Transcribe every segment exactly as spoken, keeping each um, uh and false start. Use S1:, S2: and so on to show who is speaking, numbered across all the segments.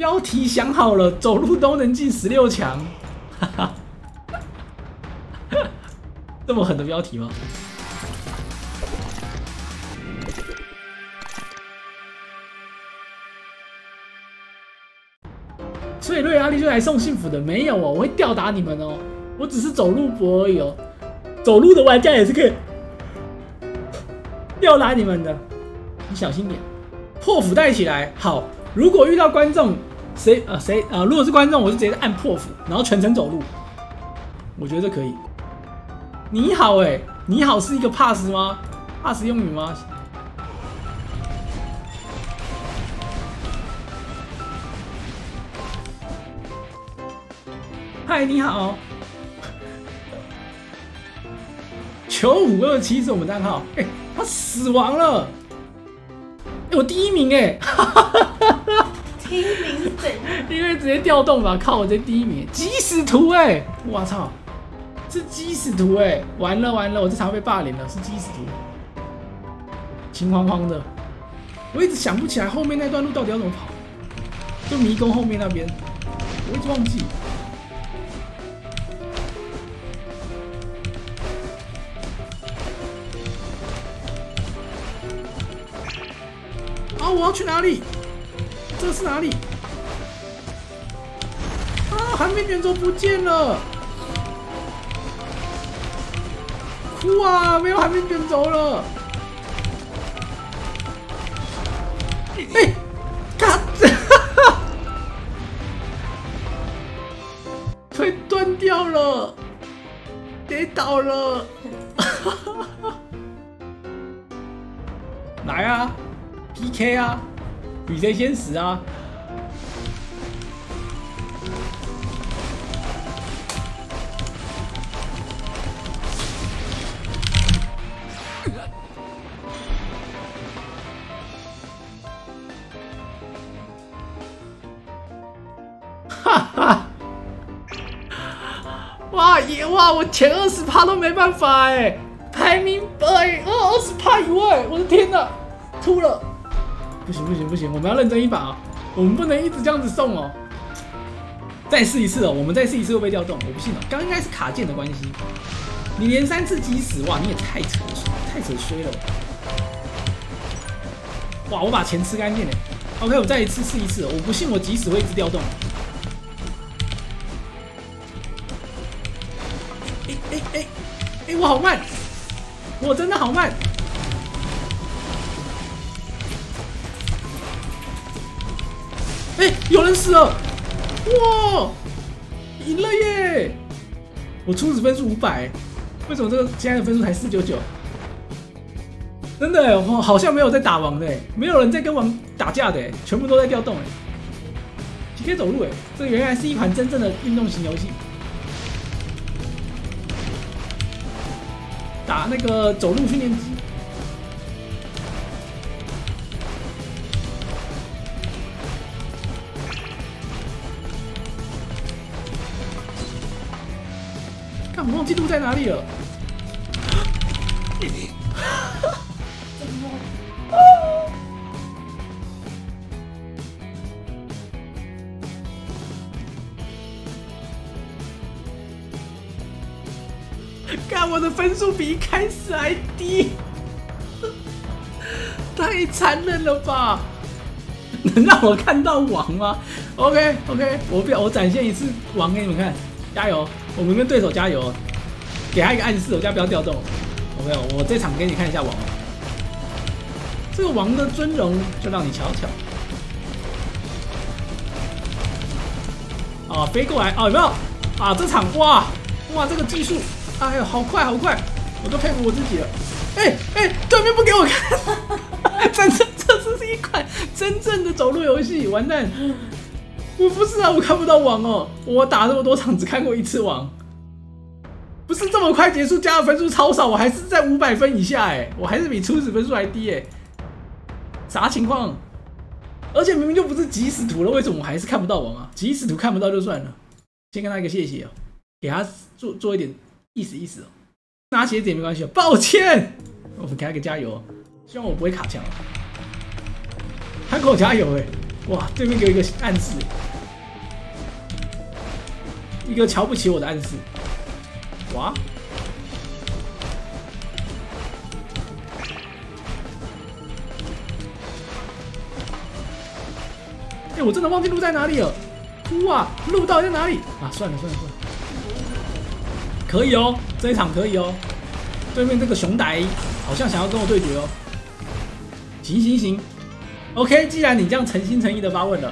S1: 标题想好了，走路都能进十六强，哈哈，这么狠的标题吗？所以瑞阿力就来送幸福的，没有哦，我会吊打你们哦，我只是走路博而已哦，走路的玩家也是可以吊打你们的，你小心点，破釜带起来，好，如果遇到观众。 谁呃谁呃，如果是观众，我就直接按破釜，然后全程走路，我觉得可以。你好哎、欸，你好是一个 pass 吗 ？pass 用语吗？嗨，你好。九五二七是我们账号，哎、欸，他死亡了，欸、我第一名哎、欸，哈哈哈哈。
S2: 第一名是怎样？
S1: 因为直接调动吧，靠！我这第一名，鸡屎图哎、欸！我操，是鸡屎图哎、欸！完了完了，我这场被霸凌了，是鸡屎图，心慌慌的。我一直想不起来后面那段路到底要怎么跑，就迷宫后面那边，我一直忘记。啊！我要去哪里？ 这是哪里？啊！寒冰卷轴不见了！哭啊！没有寒冰卷轴了！哎、欸，嘎！腿断掉了，跌倒了！来啊 ，P K 啊！ 比谁先死啊！哈哈！哇也哇，我前二十趴都没办法哎，排名哎二二十趴以外，我的天哪，吐了！ 不行不行不行，我们要认真一把啊！我们不能一直这样子送哦。再试一次哦，我们再试一次会被调动，我不信哦。刚刚应该是卡键的关系。你连三次击死，哇，你也太扯太扯衰了。哇，我把钱吃干净了。OK， 我再一次试一次，我不信我击死会一直调动。哎哎哎哎，我好慢，我真的好慢。 哎、欸，有人死了！哇，赢了耶！我初始分数五百，为什么这个现在的分数才四九九？真的哎，我好像没有在打王的哎，没有人在跟王打架的哎，全部都在调动哎。P K 走路哎，这原来是一款真正的运动型游戏。打那个走路训练机。 看，我忘记路在哪里了。
S2: 怎么？
S1: 看我的分数比一开始还低，太残忍了吧！能让我看到王吗 ？OK OK， 我表我展现一次王给你们看，加油！我们跟对手加油，给他一个暗示，我叫不要调动。OK， 我这场给你看一下王，这个王的尊容就让你瞧瞧。啊，飞过来哦，有没有？啊，这场哇哇，这个技术，哎呦，好快好快，我都佩服我自己了。哎、欸、哎、欸，对面不给我看，真正这这是一款真正的走路游戏，完蛋！我不是啊，我看不到王哦，我打这么多场只看过一次王，不是这么快结束，加的分数超少，我还是在五百分以下哎，我还是比初始分数还低哎，啥情况？而且明明就不是即时图了，为什么我还是看不到王啊？即时图看不到就算了，先跟他一个谢谢哦，给他做做一点意思意思哦，拿鞋子也没关系哦，抱歉，我们给他一个加油哦，希望我不会卡墙哦，他给我加油哎。 哇，对面给我一个暗示，一个瞧不起我的暗示。哇！哎、欸，我真的忘记路在哪里了。哇，路到底在哪里啊？算了算了算了，可以哦，这一场可以哦。对面这个熊仔好像想要跟我对决哦。行行行 ，OK， 既然你这样诚心诚意的发问了，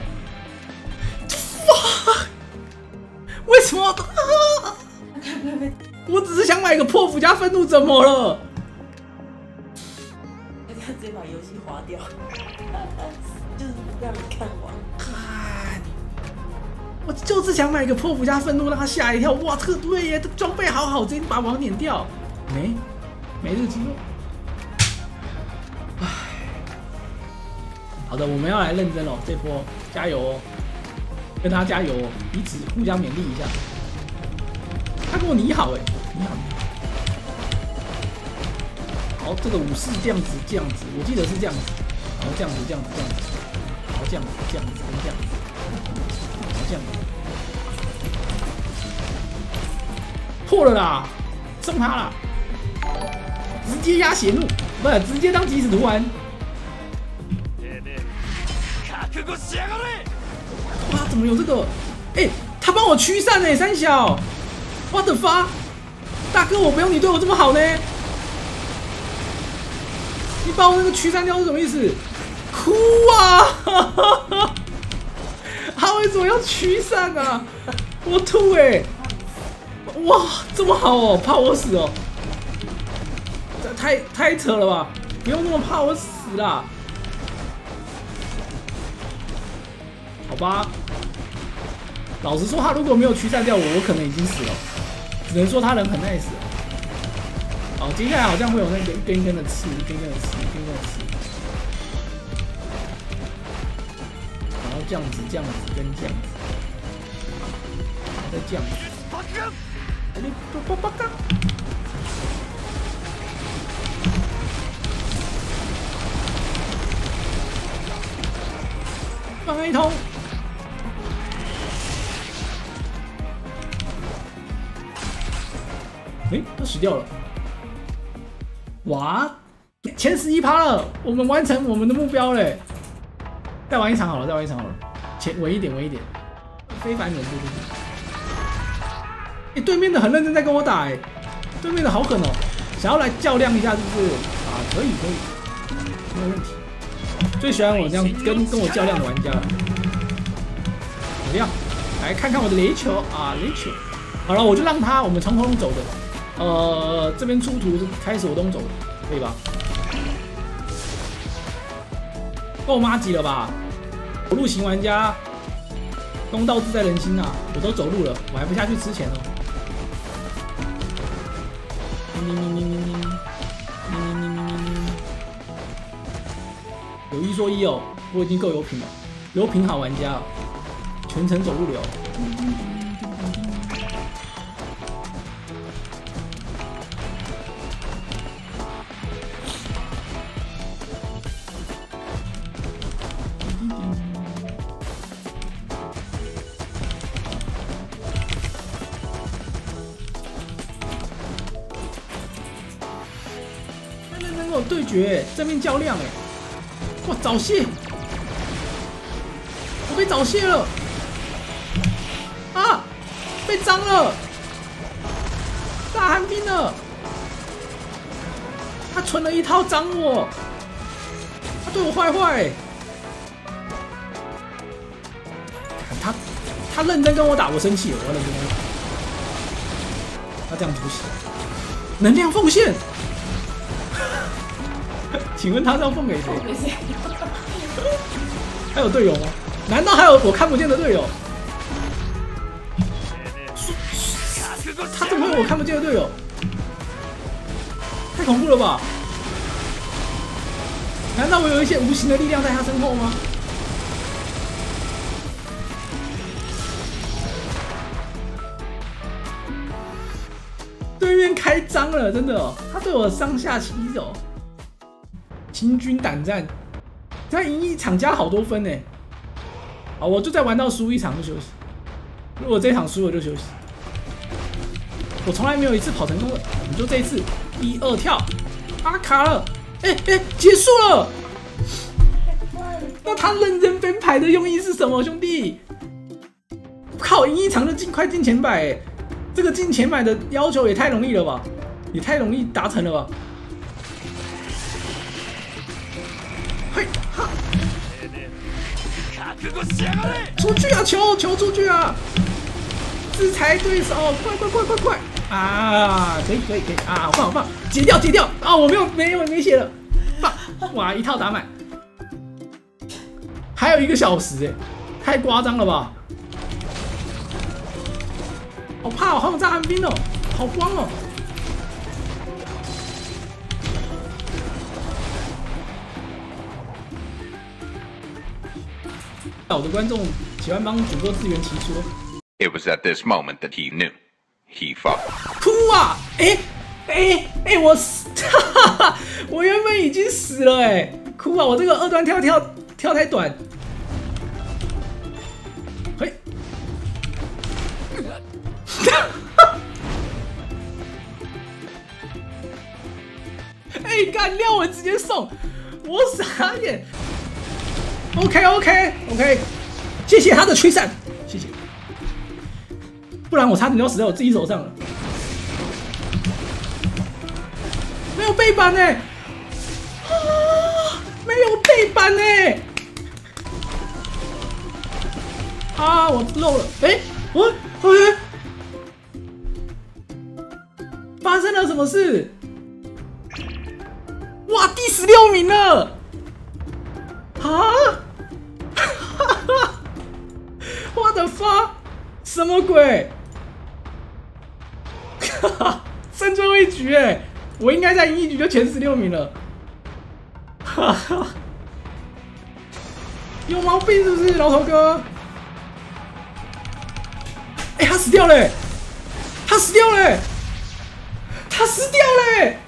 S1: 哇，为什么？啊、我只是想买个破釜加愤怒，怎么了？
S2: 他直接把游戏划掉，就是不让你看完。
S1: 我就是想买个破釜加愤怒，让他吓一跳。哇，这个对耶，这装备好好，直接把网碾掉。没，没这个机会。唉，好的，我们要来认真哦，这波加油哦，跟他加油哦，彼此互相勉励一下。他跟我你好哎，你好。好，这个武士这样子，这样子，我记得是这样子。然后这样子，这样子，这样子，然后这样子，这样子，跟这样子。这样破了啦，送他啦，直接压血怒，不是直接当即时图完。哇，怎么有这个？哎、欸，他帮我驱散呢，三小，我的发，大哥，我不用你对我这么好呢。你把我那个驱散掉是什么意思？哭啊！他为什么要驱散啊？我吐哎、欸！哇，这么好哦，怕我死哦！这太太扯了吧！不用那么怕我死啦。好吧，老实说，他如果没有驱散掉我，我可能已经死了。只能说他人很 nice。好，接下来好像会有那个一根一根的刺，一根一根的刺，一根一根的刺。然后这样子，这样子跟这样子，然后再这样子。哎，八八八！放一通。哎，他死掉了。哇，前十一趴了，我们完成我们的目标嘞！再玩一场好了，再玩一场好了，前稳一点，稳一点，非凡人，对对对。哎、欸，对面的很认真在跟我打、欸，哎，对面的好狠哦、喔，想要来较量一下，是不是？啊，可以可以，没有问题。最喜欢我这样跟跟我较量的玩家了。怎么样？来看看我的雷球啊，雷球。好了，我就让他，我们从头走的。呃，这边出图开始我都走的，可以吧？够妈级了吧？走路型玩家，公道自在人心啊！我都走路了，我还不下去吃钱哦。咪咪咪咪咪咪咪咪咪咪。有一说一哦，我已经够有品了，有品好玩家，全程走路流。对决正面较量哎，哇早泄，我被早泄了啊，被脏了，大寒冰了，他存了一套脏我，他对我坏坏、欸，他他认真跟我打，我生气了，我要认真跟他打，他这样突袭，能量奉献。请问他是要奉给谁？还有队友吗？难道还有我看不见的队友？他怎么会有我看不见的队友？太恐怖了吧！难道我有一些无形的力量在他身后吗？对面开张了，真的哦，他对我上下其手。清军胆战，他赢一场加好多分呢。 好，我就再玩到输一场就休息。如果这一场输了就休息。我从来没有一次跑成功的，你就这一次，一二跳，啊卡了，哎、欸、哎、欸、结束了。那他认真编排的用意是什么，兄弟？靠，赢一场就进快进前百，哎，这个进前百的要求也太容易了吧？也太容易达成了吧？嘿哈！出去啊，球球出去啊！制裁对手，快快快快快！啊，可以可以可以啊，好棒好棒！解掉解掉啊！我没有没有没血了，棒！哇，一套打满，还有一个小时哎，太夸张了吧！好怕哦，好想炸寒冰哦，好慌哦！我的观众喜欢帮主播自圆其说。
S3: It was at this moment that he knew he fucked.
S1: 哭啊！哎哎哎，我死！哈哈，我原本已经死了哎！哭啊！我这个二段跳跳跳太短。嘿！哎，干料我直接送，我傻眼。OK OK OK， 谢谢他的驱散，谢谢。不然我差点就死在我自己手上了。没有背板哎、欸，啊，没有背板哎、欸，啊，我漏了，哎、欸，我，哎，发生了什么事？哇，第十六名了！啊！What the fuck？ 什么鬼？哈哈，剩最后一局哎，我应该再赢一局就前十六名了。哈哈，有毛病是不是，老头哥？哎、欸，他死掉了、欸！他死掉了、欸！他死掉了、欸！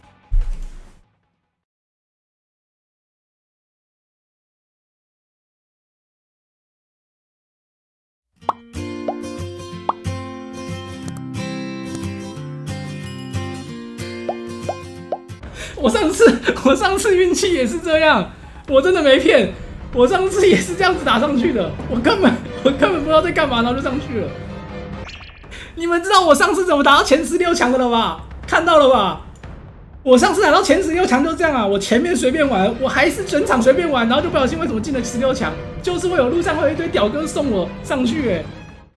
S1: 我上次，我上次运气也是这样，我真的没骗，我上次也是这样子打上去的，我根本，我根本不知道在干嘛，然后就上去了。你们知道我上次怎么打到前十六强的了吧？看到了吧？我上次打到前十六强就这样啊，我前面随便玩，我还是整场随便玩，然后就不小心为什么进了十六强，就是会有路上会有一堆屌哥送我上去、欸，哎。